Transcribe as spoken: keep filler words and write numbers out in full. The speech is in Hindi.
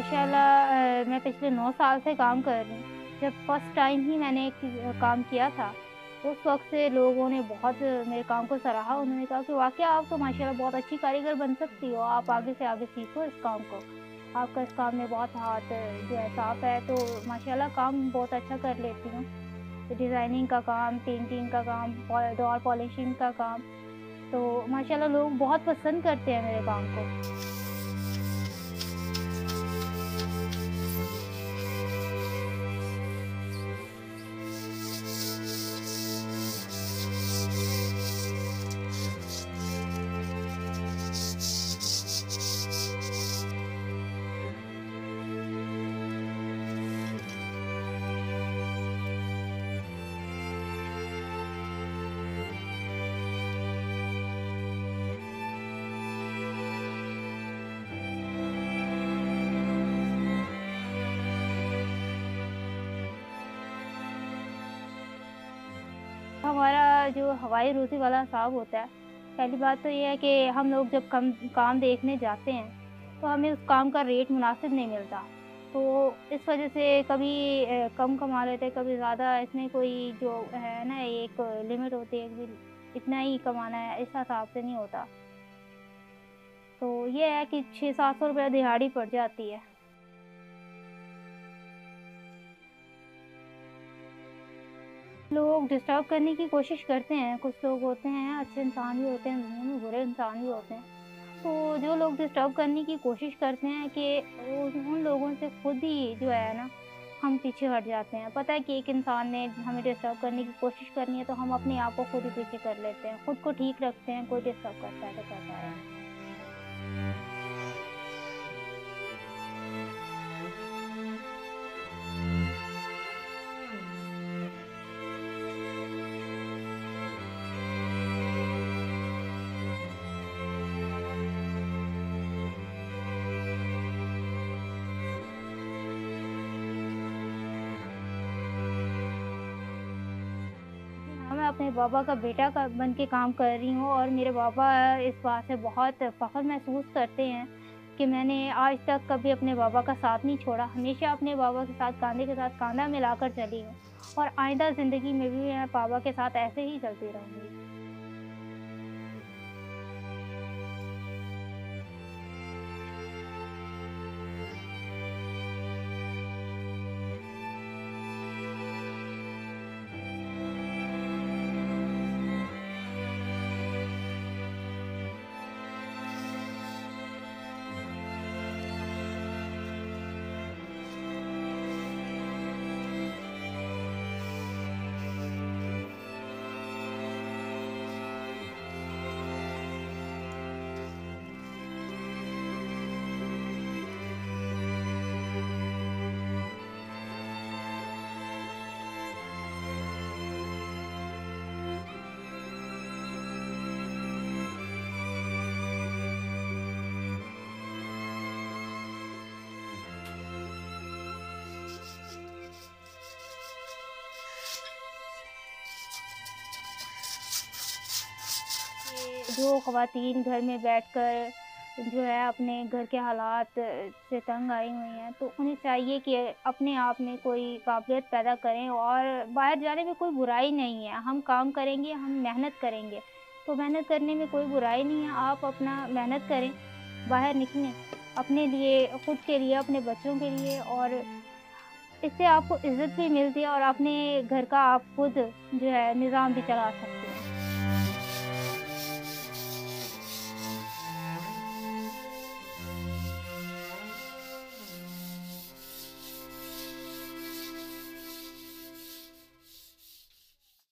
माशाल्लाह अ, मैं पिछले नौ साल से काम कर रही हूँ। जब फर्स्ट टाइम ही मैंने कि अ, काम किया था, उस वक़्त से लोगों ने बहुत मेरे काम को सराहा। उन्होंने कहा कि वाक़या आप तो माशाल्लाह बहुत अच्छी कारीगर बन सकती हो, आप आगे से आगे सीखो इस काम को। आपका इस काम में बहुत हाथ अ, जो है साफ़ है, तो माशाल्लाह काम बहुत अच्छा कर लेती हूँ। डिज़ाइनिंग का काम, पेंटिंग का काम, पॉ डोर पॉलिशिंग का काम, तो माशाल्लाह लोग बहुत पसंद करते हैं मेरे काम को। हमारा जो हवाई रोटी वाला हिसाब होता है, पहली बात तो ये है कि हम लोग जब कम काम देखने जाते हैं, तो हमें उस काम का रेट मुनासिब नहीं मिलता। तो इस वजह से कभी अ, कम कमा लेते हैं, कभी ज़्यादा। इसमें कोई जो है ना एक लिमिट होती है कि इतना ही कमाना है, इस हिसाब से नहीं होता। तो ये है कि छह सौ सात सौ रुपये दिहाड़ी पड़ जाती है। लोग डिस्टर्ब करने की कोशिश करते हैं, कुछ लोग होते हैं अच्छे इंसान भी होते हैं, दुनिया में बुरे इंसान भी होते हैं। तो जो लोग डिस्टर्ब करने की कोशिश करते हैं कि उन उन लोगों से खुद ही जो है ना, हम पीछे हट जाते हैं। पता है कि एक इंसान ने हमें डिस्टर्ब करने की कोशिश करनी है, तो हम अपने आप को खुद ही पीछे कर लेते हैं, खुद को ठीक रखते हैं, कोई डिस्टर्ब करता है तो करता है। हाँ, मैं अपने बाबा का बेटा का बन के काम कर रही हूँ और मेरे बाबा इस बात से बहुत फ़ख्र महसूस करते हैं कि मैंने आज तक कभी अपने बाबा का साथ नहीं छोड़ा। हमेशा अपने बाबा के साथ काँधे के साथ काँधा मिलाकर चली हूँ और आइंदा ज़िंदगी में भी मैं बाबा के साथ ऐसे ही चलती रहूँगी। कि जो ख़वातीन घर में बैठकर जो है अपने घर के हालात से तंग आई हुई हैं, तो उन्हें चाहिए कि अपने आप में कोई काबिलियत पैदा करें और बाहर जाने में कोई बुराई नहीं है। हम काम करेंगे, हम मेहनत करेंगे, तो मेहनत करने में कोई बुराई नहीं है। आप अपना मेहनत करें, बाहर निकलें, अपने लिए, खुद के लिए, अपने बच्चों के लिए, और इससे आपको इज़्ज़त भी मिलती है और अपने घर का आप खुद जो है निज़ाम भी चला सकते हैं।